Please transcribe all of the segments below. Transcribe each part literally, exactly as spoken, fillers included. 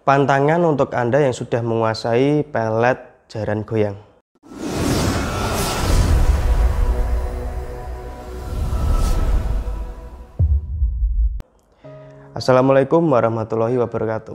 Pantangan untuk Anda yang sudah menguasai pelet jaran goyang. Assalamualaikum warahmatullahi wabarakatuh.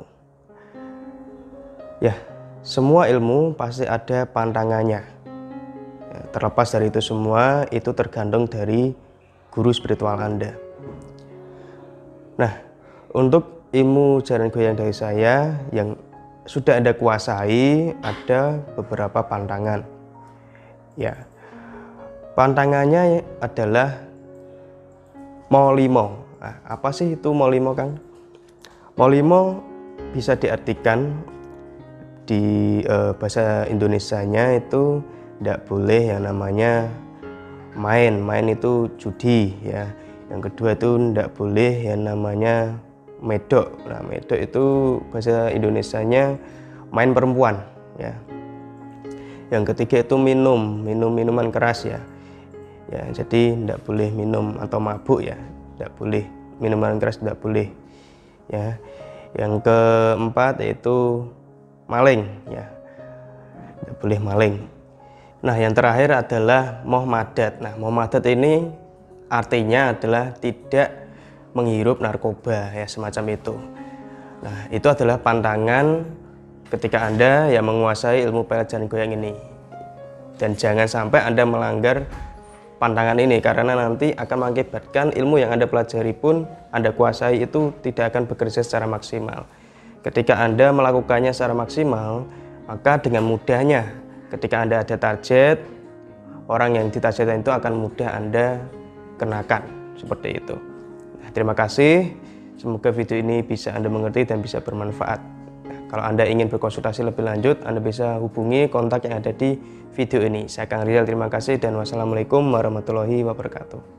Ya, semua ilmu pasti ada pantangannya. Ya, terlepas dari itu semua, itu tergantung dari guru spiritual Anda. Nah, untuk ilmu jaran goyang dari saya yang sudah Anda kuasai, ada beberapa pantangan. Ya, pantangannya adalah Molimo. Nah, apa sih itu Molimo, Kang? Molimo bisa diartikan di eh, bahasa Indonesianya itu tidak boleh yang namanya main. Main itu judi, ya. Yang kedua itu tidak boleh yang namanya medok. Nah, medok itu bahasa Indonesianya main perempuan, ya. Yang ketiga itu minum, minum minuman keras, ya. Ya, jadi tidak boleh minum atau mabuk, ya. Tidak boleh minuman keras, tidak boleh, ya. Yang keempat yaitu maling, ya. Tidak boleh maling. Nah, yang terakhir adalah moh madat. Nah, moh madat ini artinya adalah tidak menghirup narkoba, ya, semacam itu. Nah, itu adalah pantangan ketika Anda yang menguasai ilmu pelet jaran goyang ini. Dan jangan sampai Anda melanggar pantangan ini, karena nanti akan mengakibatkan ilmu yang Anda pelajari pun Anda kuasai itu tidak akan bekerja secara maksimal. Ketika Anda melakukannya secara maksimal, maka dengan mudahnya ketika Anda ada target, orang yang ditargetkan itu akan mudah Anda kenakan, seperti itu. Nah, terima kasih, semoga video ini bisa Anda mengerti dan bisa bermanfaat. Nah, kalau Anda ingin berkonsultasi lebih lanjut, Anda bisa hubungi kontak yang ada di video ini. Saya Kang Rizal, terima kasih dan wassalamualaikum warahmatullahi wabarakatuh.